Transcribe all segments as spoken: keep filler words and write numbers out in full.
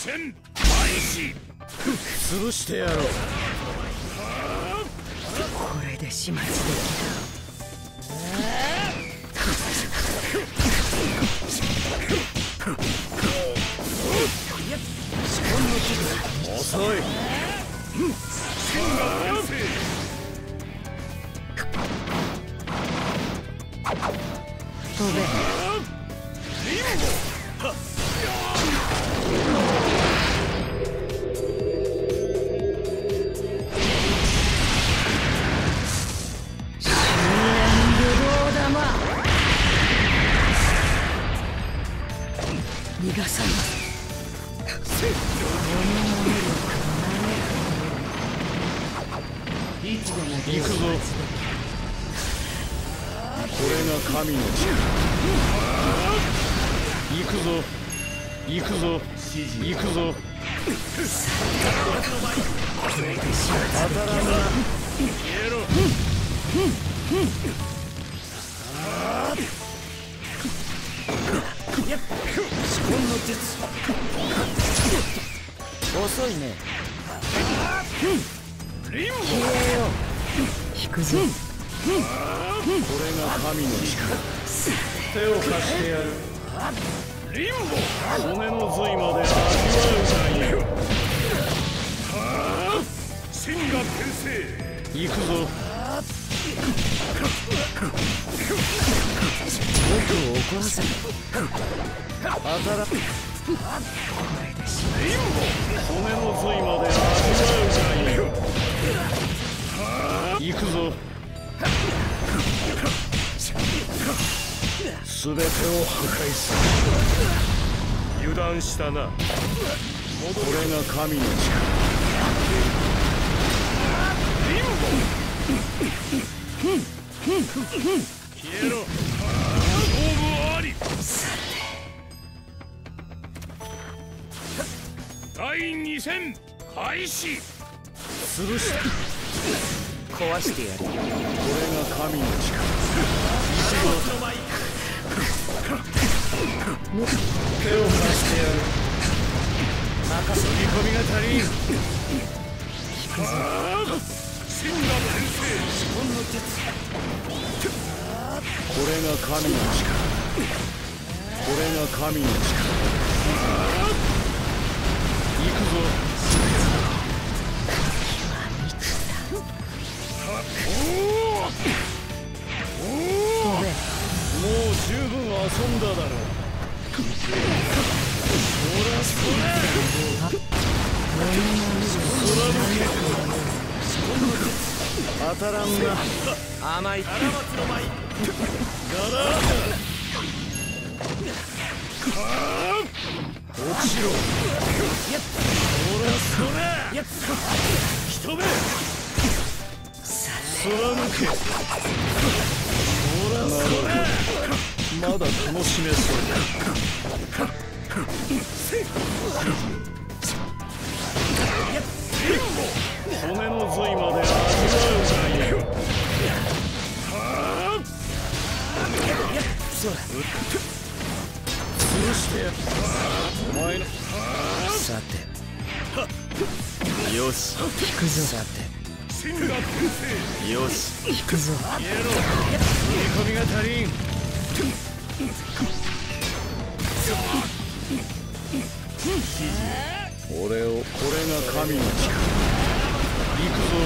戦開始。 潰してやろう。 これで始末できる。 遅い。 天が転生。 飛べ。 リンボ。 逃がさない。いつでも行くぞ。これが神の力。行くぞ行くぞ行くぞ。当たらんな。 消えろ。 四魂の術。遅いね。 リンボ。 消えよ。引くぞ。 これが神の力。手を貸してやる。 リンボ。 骨の髄まで味わうがいい。 天が転生。 行くぞ。 僕を怒らせる。 当たら。 これでしリン骨の髄まで味わうがいい。行くぞ。すべてを破壊する。 ボ。油断したな。 これが神の力。 リンボ。消えろ。勝負あり。第二戦開始。 潰した。 壊してやる。 これが神の力。手を貸してやる。任せ。見込みが足りん。 天が転生。 四魂の術。 これが神の力。これが神の力。行くぞ。 飛べ。 もう十分遊んだだろう。ほらそれ。当たらんな。 甘い。 ガラー落ちろ。ほらそれ。一目。貫け。ほらそれ。まだ楽しめそうだ。骨の髄まで味わうがいい。潰してやる。お前の。 さて。よし。引くぞ。さて。 天が転生。 よし。引くぞ。 消えろ。 見込みが足りん。俺を。これが神の力。行くぞ。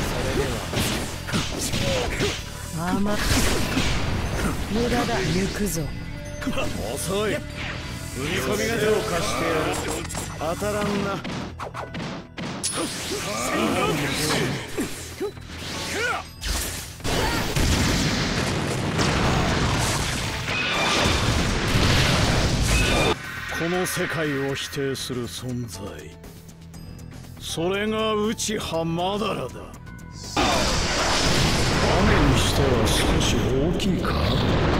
甘く。無駄だ。行くぞ。 遅い。踏み込みが手を貸してやる。当たらんな。この世界を否定する存在、それが内葉マダラだ。雨にしては少し大きいか。